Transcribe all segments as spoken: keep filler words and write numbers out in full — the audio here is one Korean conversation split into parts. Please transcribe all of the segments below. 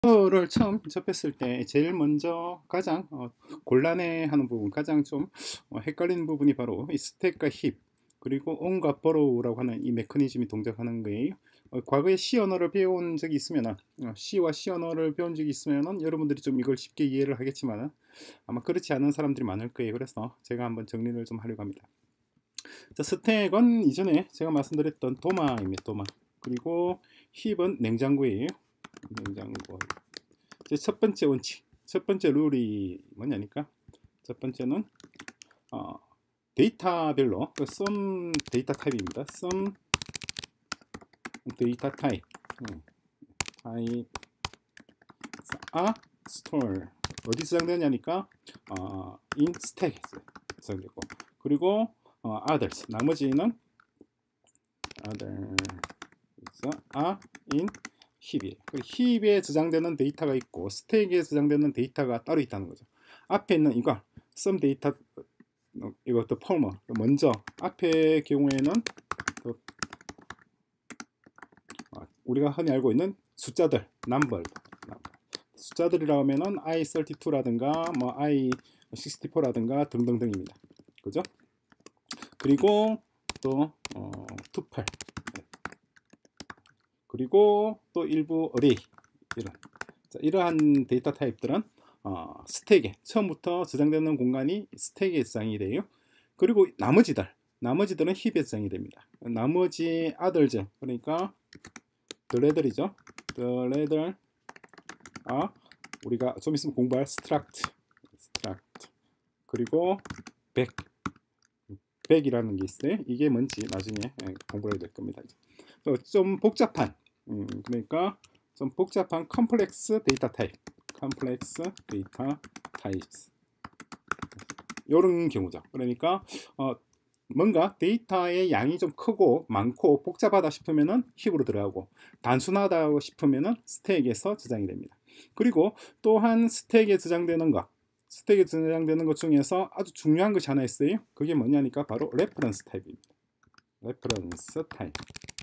를 처음 접했을 때 제일 먼저 가장 어, 곤란해하는 부분, 가장 좀 어, 헷갈리는 부분이 바로 이 스택과 힙 그리고 on과 borrow라고 하는 이 메커니즘이 동작하는 거예요. 어, 과거에 C 언어를 배운 적이 있으면 어, C와 C 언어를 배운 적이 있으면 여러분들이 좀 이걸 쉽게 이해를 하겠지만 아마 그렇지 않은 사람들이 많을 거예요. 그래서 제가 한번 정리를 좀 하려고 합니다. 자, 스택은 이전에 제가 말씀드렸던 도마입니다. 도마. 그리고 힙은 냉장고예요. 냉장고. 첫 번째 원칙, 첫 번째 룰이 뭐냐니까 첫 번째는 어, 데이터별로 some 데이터 타입입니다. some 데이터 타입 타입 아 store 어디 저장되냐니까 어, in stack에 저장되고 그리고 어, others 나머지는 others 아 in 힙이에요. 힙에 저장되는 데이터가 있고 스택에 저장되는 데이터가 따로 있다는 거죠. 앞에 있는 이거 some 데이터 이것도 포머 먼저 앞의 경우에는 우리가 흔히 알고 있는 숫자들 number 숫자들이라고 하면은 아이 삼십이라든가 뭐 아이 육십사라든가 등등등입니다. 그죠? 그리고 또 어, 투팔 그리고 또 일부 어레이 이런 자, 이러한 데이터 타입들은 어, 스택에 처음부터 저장되는 공간이 스택에 저장이 돼요. 그리고 나머지들 나머지들은 힙에 저장이 됩니다. 나머지 아들즈 그러니까 드레들이죠. 드레들 아 우리가 좀 있으면 공부할 스트락트 스트락트 그리고 백 백이라는 게 있어요. 이게 뭔지 나중에 공부를 해야 될 겁니다. 좀 복잡한 음, 그러니까 좀 복잡한 컴플렉스 데이터 타입 컴플렉스 데이터 타입스 이런 경우죠. 그러니까 어, 뭔가 데이터의 양이 좀 크고 많고 복잡하다 싶으면은 힙으로 들어가고 단순하다 싶으면은 스택에서 저장이 됩니다. 그리고 또한 스택에 저장되는 것 스택에 저장되는 것 중에서 아주 중요한 것이 하나 있어요. 그게 뭐냐니까 바로 레퍼런스 타입입니다. 레퍼런스 타입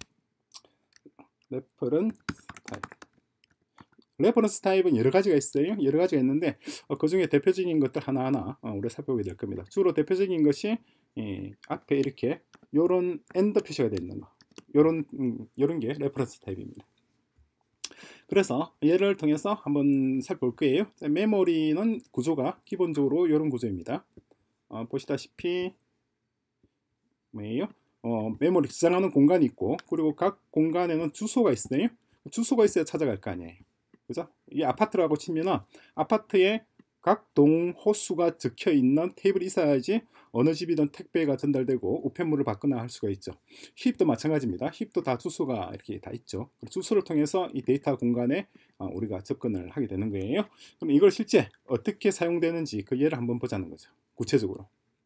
레퍼런스 타입 레퍼런스 타입은 여러 가지가 있어요. 여러 가지가 있는데 어, 그 중에 대표적인 것들 하나하나 어, 우리가 살펴보게 될 겁니다. 주로 대표적인 것이 예, 앞에 이렇게 요런 엔더 표시가 되어 있는 거 요런 음, 요런 게 레퍼런스 타입입니다. 그래서 얘를 통해서 한번 살펴볼 거예요. 메모리는 구조가 기본적으로 이런 구조입니다. 어, 보시다시피 뭐예요? 어, 메모리 저장하는 공간이 있고 그리고 각 공간에는 주소가 있어요. 주소가 있어야 찾아갈 거 아니에요. 그죠? 이 아파트라고 치면은 아파트에 각 동 호수가 적혀 있는 테이블이 있어야지 어느 집이든 택배가 전달되고 우편물을 받거나 할 수가 있죠. 힙도 마찬가지입니다. 힙도 다 주소가 이렇게 다 있죠. 주소를 통해서 이 데이터 공간에 우리가 접근을 하게 되는 거예요. 그럼 이걸 실제 어떻게 사용되는지 그 예를 한번 보자는 거죠. 구체적으로.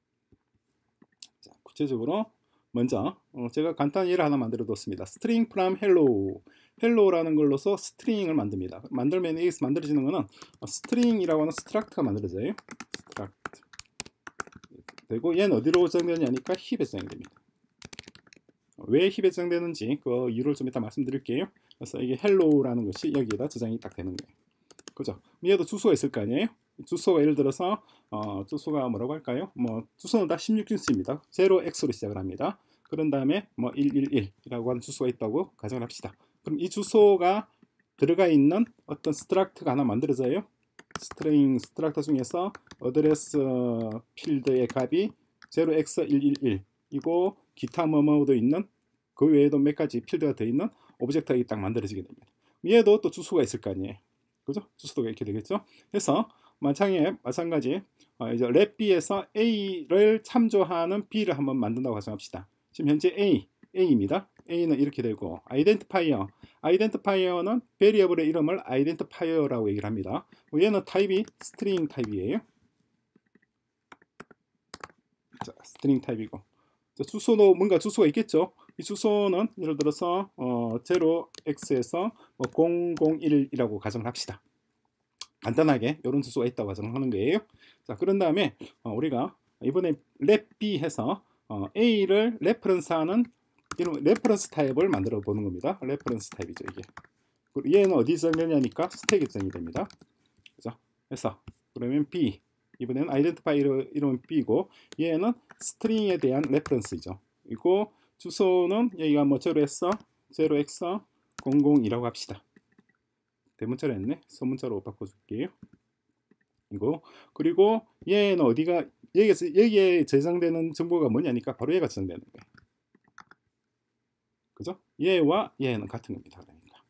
자, 구체적으로 먼저 어, 제가 간단한 예를 하나 만들어 뒀습니다. string from hello hello라는 걸로서 스트링을 만듭니다. 만들면 여기서 만들어지는 거는 스트링이라고 하는 스트럭트가 만들어져요. 스트럭트 되고 얘는 어디로 저장되냐니까 힙에 저장됩니다. 왜 힙에 저장되는지 그 이유를 좀 이따 말씀드릴게요. 그래서 이게 hello라는 것이 여기에다 저장이 딱 되는 거예요. 그죠? 얘도 주소가 있을 거 아니에요? 주소가 예를 들어서 어, 주소가 뭐라고 할까요? 뭐 주소는 다 십육 진수입니다. 제로 엑스로 시작을 합니다. 그런 다음에 뭐 일일일이라고 하는 주소가 있다고 가정을 합시다. 그럼 이 주소가 들어가 있는 어떤 스트럭트가 하나 만들어져요. 스트링 스트럭터 중에서 어드레스 필드의 값이 제로 엑스 일일일 이고 기타 뭐뭐도 있는 그 외에도 몇 가지 필드가 더 있는 오브젝트가 딱 만들어지게 됩니다. 얘도 또 주소가 있을 거 아니에요. 그죠? 주소도 이렇게 되겠죠. 그래서 마찬가지 마찬가지 어, 이제 랩 B에서 A를 참조하는 B를 한번 만든다고 가정합시다. 지금 현재 A A입니다. A는 이렇게 되고 아이덴티파이어 아이덴티파이어는 베리어블의 이름을 아이덴티파이어라고 얘기를 합니다. 얘는 타입이 스트링 타입이에요. 자, 스트링 타입이고 자, 주소도 뭔가 주소가 있겠죠. 이 주소는 예를 들어서 어, 제로 엑스에서 뭐 공공일이라고 가정을 합시다. 간단하게 이런 주소가 있다고 가정하는 거예요. 자, 그런 다음에 어, 우리가 이번에 랩 B 해서 어, A를 레퍼런스하는 이런 레퍼런스 타입을 만들어 보는 겁니다. 레퍼런스 타입이죠, 이게. 얘는 어디 저장되냐니까 스택에 저장이 됩니다. 그죠? 그래서 그러면 B 이번에는 identify 이름 B고 얘는 스트링에 대한 레퍼런스이죠. 그리고 주소는 여기가 뭐 제로에서 제로엑스 공공이라고 합시다. 대문자로 했네. 소문자로 바꿔줄게요. 이거 그리고 얘는 어디가 여기에서 여기에 저장되는 정보가 뭐냐니까 바로 얘가 저장되는 거예요. 그죠? 얘와 얘는 같은 겁니다. 그러니까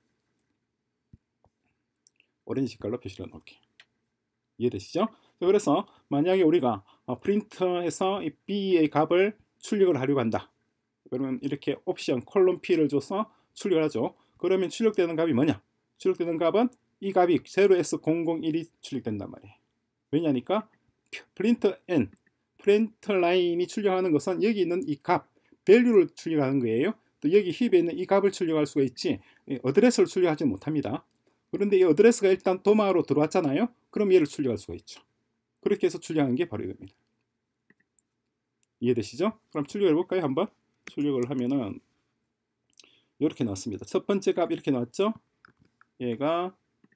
오렌지 색깔로 표시를 놓을게요. 이해되시죠? 그래서 만약에 우리가 프린트해서 이 B의 값을 출력을 하려고 한다. 그러면 이렇게 옵션 콜론 P를 줘서 출력을 하죠. 그러면 출력되는 값이 뭐냐? 출력되는 값은 이 값이 제로에서 공공일이 출력된단 말이에요. 왜냐니까 프린트 N, 프린트 라인이 출력하는 것은 여기 있는 이 값, 밸류를 출력하는 거예요. 또 여기 힙에 있는 이 값을 출력할 수가 있지 어드레스를 출력하지 못합니다. 그런데 이 어드레스가 일단 도마로 들어왔잖아요. 그럼 얘를 출력할 수가 있죠. 그렇게 해서 출력하는 게 바로 이겁니다. 이해되시죠? 그럼 출력을 해볼까요? 한번 출력을 하면은 이렇게 나왔습니다. 첫 번째 값 이렇게 나왔죠? 얘가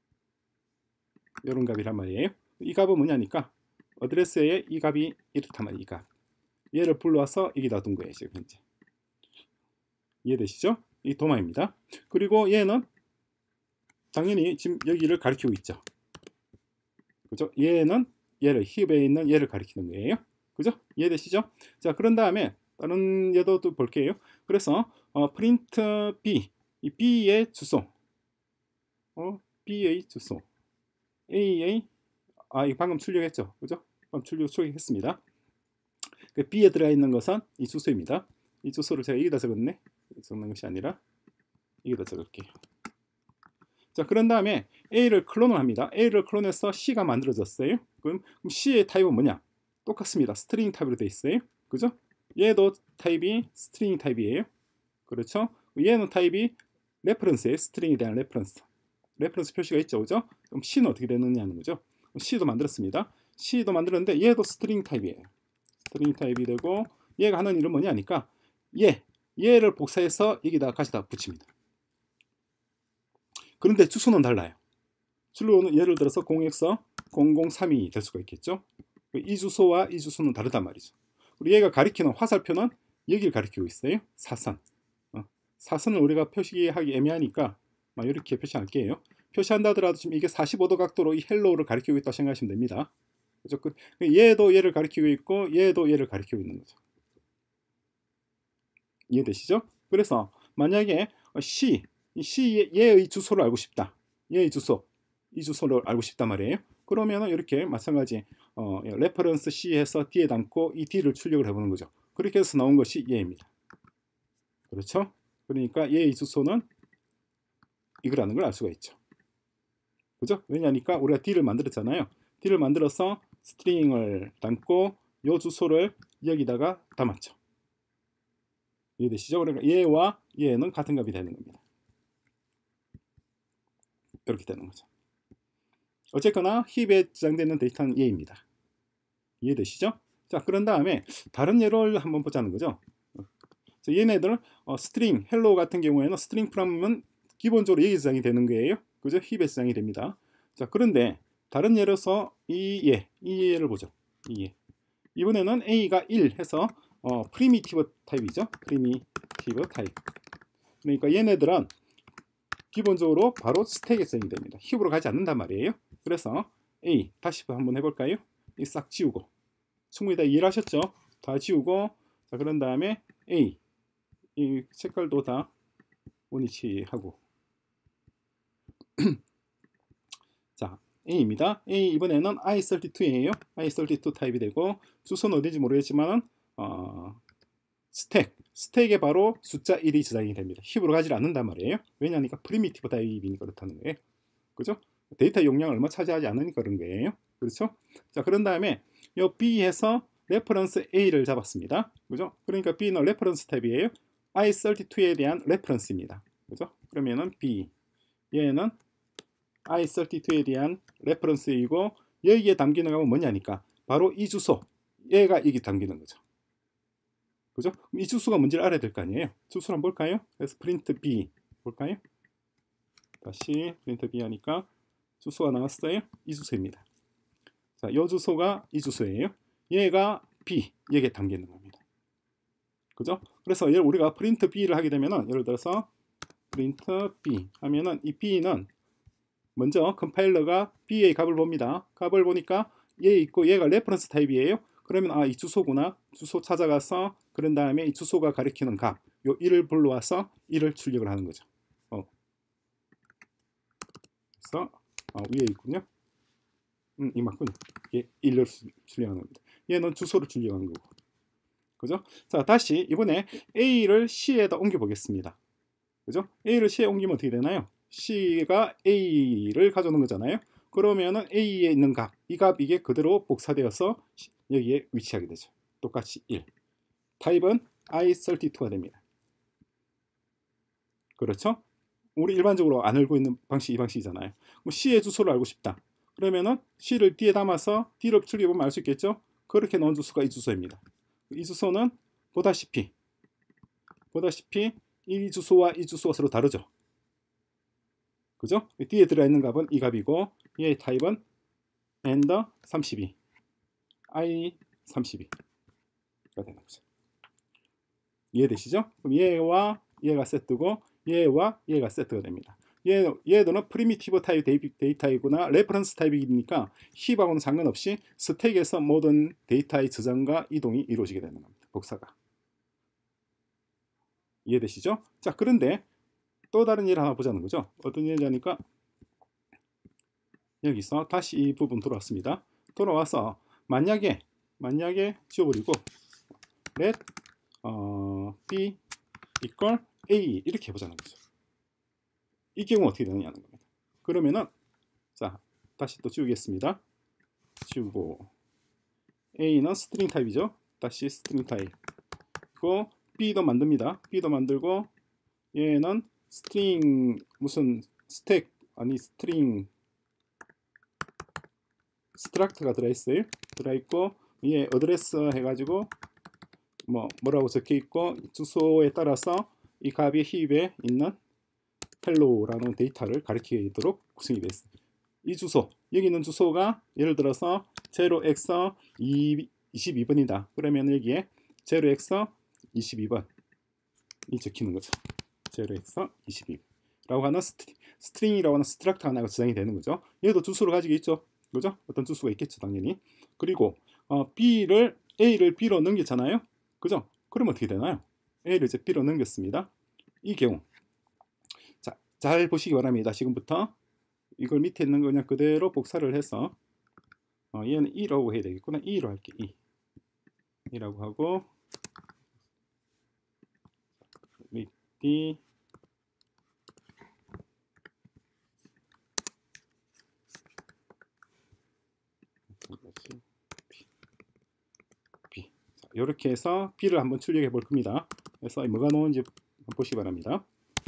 이런 값이란 말이에요. 이 값은 뭐냐니까 어드레스에 이 값이 이렇단 말이에요. 이 값. 얘를 불러와서 여기다 둔 거예요. 지금 현재. 이해되시죠? 이 도마입니다. 그리고 얘는 당연히 지금 여기를 가리키고 있죠. 그죠? 얘는 얘를 힙에 있는 얘를 가리키는 거예요. 그죠? 이해되시죠? 자, 그런 다음에 다른 예도 또 볼게요. 그래서 어, 프린트 B, 이 B의 주소, 어, B의 주소, A의 아, 이 방금 출력했죠, 그죠? 방금 출력 출력했습니다. 그 B에 들어가 있는 것은 이 주소입니다. 이 주소를 제가 여기다 적었네. 적는 것이 아니라 여기다 적을게요. 자, 그런 다음에 A를 클론을 합니다. A를 클론해서 C가 만들어졌어요. 그럼 C의 타입은 뭐냐? 똑같습니다. 스트링 타입으로 되어 있어요. 그죠? 얘도 타입이 스트링 타입이에요. 그렇죠? 얘는 타입이 레퍼런스예요. 스트링에 대한 레퍼런스. 레퍼런스 표시가 있죠. 그죠? 그럼 C는 어떻게 되느냐는 거죠. C도 만들었습니다. C도 만들었는데 얘도 스트링 타입이에요. 스트링 타입이 되고 얘가 하는 일은 뭐냐니까 얘, 얘를 복사해서 여기다 가져다 붙입니다. 그런데 주소는 달라요. 주소는 예를 들어서 공엑스 공공삼이 될 수가 있겠죠. 이 주소와 이 주소는 다르단 말이죠. 그리고 얘가 가리키는 화살표는 여기를 가리키고 있어요. 사선. 어, 사선을 우리가 표시하기 애매하니까 이렇게 표시할게요. 표시한다 하더라도 지금 이게 사십오 도 각도로 이 헬로우를 가리키고 있다고 생각하시면 됩니다. 그죠? 얘도 얘를 가리키고 있고 얘도 얘를 가리키고 있는 거죠. 이해되시죠? 그래서 만약에 C, C 얘의 주소를 알고 싶다. 얘의 주소, 이 주소를 알고 싶단 말이에요. 그러면은 이렇게 마찬가지 어, 레퍼런스 C에서 D에 담고 이 D를 출력을 해보는 거죠. 그렇게 해서 나온 것이 얘입니다. 그렇죠? 그러니까 얘의 주소는 이거라는 걸 알 수가 있죠. 그죠? 왜냐니까 우리가 D를 만들었잖아요. D를 만들어서 스트링을 담고 이 주소를 여기다가 담았죠. 이해되시죠? 그러니까 얘와 얘는 같은 값이 되는 겁니다. 이렇게 되는 거죠. 어쨌거나 힙에 저장되는 데이터는 얘입니다. 이해되시죠? 자, 그런 다음에 다른 예를 한번 보자는 거죠. 얘네들 어, 스트링 헬로 같은 경우에는 스트링 프롬은 기본적으로 여기 저장이 되는 거예요. 그죠? 힙에 저장이 됩니다. 자, 그런데 다른 예로서 이 예, 이 예를 보죠. 이 예. 이번에는 A가 일 해서 어, 프리미티브 타입이죠. 프리미티브 타입. 그러니까 얘네들은 기본적으로 바로 스택에 저장이 됩니다. 힙으로 가지 않는단 말이에요. 그래서 A 다시 한번 해볼까요? 이 싹 지우고 충분히 다 이해를 하셨죠? 다 지우고 자, 그런 다음에 A 이 색깔도 다 원위치하고 자, A입니다. A 이번에는 아이 삼십이예요. 아이 삼십이 타입이 되고 주소는 어딘지 모르겠지만은 어, 스택 스택에 바로 숫자 일이 저장이 됩니다. 힙으로 가지 않는단 말이에요. 왜냐하니까 프리미티브 타입이니까 그렇다는 거예요. 그죠? 데이터 용량을 얼마 차지하지 않으니까 그런 거예요. 그렇죠? 자, 그런 다음에 이 B에서 레퍼런스 A를 잡았습니다. 그죠? 그러니까 B는 레퍼런스 탭이에요. 아이 삼십이에 대한 레퍼런스입니다. 그죠? 그러면은 B 얘는 아이 삼십이에 대한 레퍼런스이고 여기에 담기는 건 뭐냐니까 바로 이 주소 얘가 여기 담기는 거죠. 그죠? 이 주소가 뭔지를 알아야 될 거 아니에요. 주소를 한번 볼까요? 그래서 프린트 B 볼까요? 다시 프린트 B 하니까 주소가 나왔어요. 이 주소입니다. 자, 이 주소가 이 주소예요. 얘가 B, 여기에 담겨 있는 겁니다. 그죠? 그래서 우리가 프린트 B를 하게 되면은 예를 들어서 프린트 B 하면은 이 B는 먼저 컴파일러가 B의 값을 봅니다. 값을 보니까 얘 있고 얘가 레퍼런스 타입이에요. 그러면 아, 이 주소구나. 주소 찾아가서 그런 다음에 이 주소가 가리키는 값, 요 일을 불러와서 일을 출력을 하는 거죠. 어. 그래서 어, 위에 있군요. 음, 이 맞군요. 얘 일을 출력하는 겁니다. 얘는 주소를 출력하는 거고. 그죠? 자, 다시 이번에 A를 C에다 옮겨 보겠습니다. 그죠? A를 C에 옮기면 어떻게 되나요? C가 A를 가져오는 거잖아요. 그러면은 A에 있는 값, 이 값 이게 그대로 복사되어서 여기에 위치하게 되죠. 똑같이 일. 타입은 아이 삼십이가 됩니다. 그렇죠? 우리 일반적으로 안 알고 있는 방식 이 방식이잖아요. 뭐 C의 주소를 알고 싶다. 그러면은 C를 D에 담아서 D를 출력해보면 알 수 있겠죠? 그렇게 넣은 주소가 이 주소입니다. 이 주소는 보다시피 보다시피 이 주소와 이 주소가 서로 다르죠. 그죠? D에 들어있는 값은 이 값이고 얘의 타입은 and 삼십이, 아이 삼십이가 되는 거죠. 이해되시죠? 그럼 얘와 얘가 세트고 얘와 얘가 세트가 됩니다. 얘, 얘들은 프리미티브 타입 데이터이구나 레퍼런스 타입이니까 힙하고는 상관없이 스택에서 모든 데이터의 저장과 이동이 이루어지게 되는 겁니다. 복사가. 이해되시죠? 자, 그런데 또 다른 예를 하나 보자는 거죠. 어떤 예냐니까 여기서 다시 이 부분 돌아왔습니다. 돌아와서 만약에 만약에 지워버리고 let 어, b equal a 이렇게 해보자는 거죠. 이 경우 어떻게 되느냐는 겁니다. 그러면은 자, 다시 또 지우겠습니다. 지우고 a는 스트링 타입이죠. 다시 스트링 타입. 그리고 b도 만듭니다. b도 만들고 얘는 스트링 무슨 스택 아니 스트링 스트락트가 들어있어요. 들어있고 얘 어드레스 해가지고 뭐 뭐라고 적혀있고 주소에 따라서 이 값이 힙에 있는 헬로우라는 데이터를 가리키도록 구성이 되어 있습니다. 이 주소 여기 있는 주소가 예를 들어서 제로 엑스 이십이 번이다. 그러면 여기에 제로 엑스 이십이 번이 적히는 거죠. 제로 엑스 이십이 라고 하는 스트링, 스트링이라고 하는 스트럭터 하나가 저장이 되는 거죠. 얘도 주소를 가지고 있죠. 그죠? 어떤 주소가 있겠죠, 당연히. 그리고 어, B를 A를 B로 넘겼잖아요. 그죠? 그럼 어떻게 되나요? A를 이제 B로 넘겼습니다. 이 경우 자, 잘 보시기 바랍니다. 지금부터 이걸 밑에 있는 거 그냥 그대로 복사를 해서 어, 얘는 이라고 해야 되겠구나. 이로 할게. 이. 이라고 하고 D B. 자, 이렇게 해서 B를 한번 출력해 볼 겁니다. 그래서 뭐가 나오는지 보시기 바랍니다.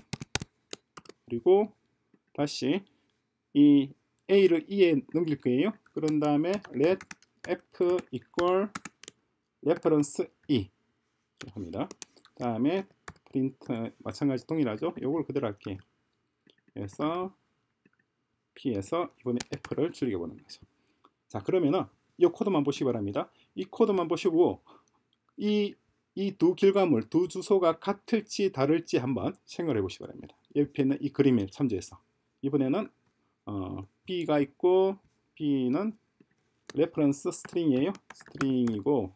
그리고 다시 이 A를 E에 넘길 거예요. 그런 다음에 let F equal reference E 합니다. 다음에 프린트 마찬가지 동일하죠. 이걸 그대로 할게요. 그래서 P에서 이번에 F를 출력해 보는 거죠. 자, 그러면은 이 코드만 보시기 바랍니다. 이 코드만 보시고 이 이 두 결과물, 두 주소가 같을지 다를지 한번 생각해 보시기 바랍니다. 옆에 있는 이 그림을 참조해서 이번에는 어, B가 있고 B는 레퍼런스 스트링이에요. 스트링이고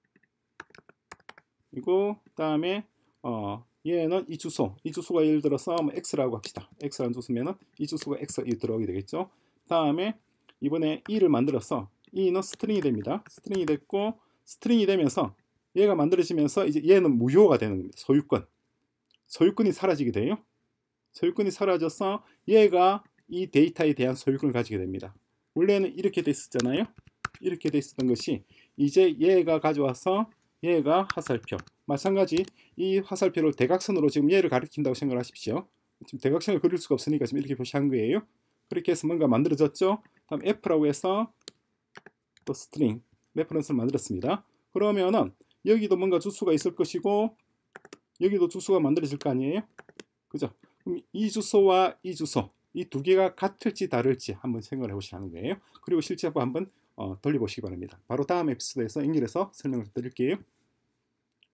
이거 다음에 어, 얘는 이 주소, 이 주소가 예를 들어서 뭐 X라고 합시다. X라는 주소면은 이 주소가 X 이 들어가게 되겠죠. 다음에 이번에 E를 만들어서 E는 스트링이 됩니다. 스트링이 됐고 스트링이 되면서 얘가 만들어지면서 이제 얘는 무효가 되는 겁니다. 소유권. 소유권이 사라지게 돼요. 소유권이 사라져서 얘가 이 데이터에 대한 소유권을 가지게 됩니다. 원래는 이렇게 돼 있었잖아요. 이렇게 돼 있었던 것이 이제 얘가 가져와서 얘가 화살표. 마찬가지 이 화살표를 대각선으로 지금 얘를 가리킨다고 생각을 하십시오. 지금 대각선을 그릴 수가 없으니까 지금 이렇게 표시한 거예요. 그렇게 해서 뭔가 만들어졌죠. 다음 F라고 해서 또 스트링 레퍼런스를 만들었습니다. 그러면은 여기도 뭔가 주소가 있을 것이고 여기도 주소가 만들어질 거 아니에요. 그죠? 그럼 이 주소와 이 주소 이 두 개가 같을지 다를지 한번 생각을 해보시라는 거예요. 그리고 실제 한번 어, 돌려보시기 바랍니다. 바로 다음 에피소드에서 연결해서 설명을 드릴게요.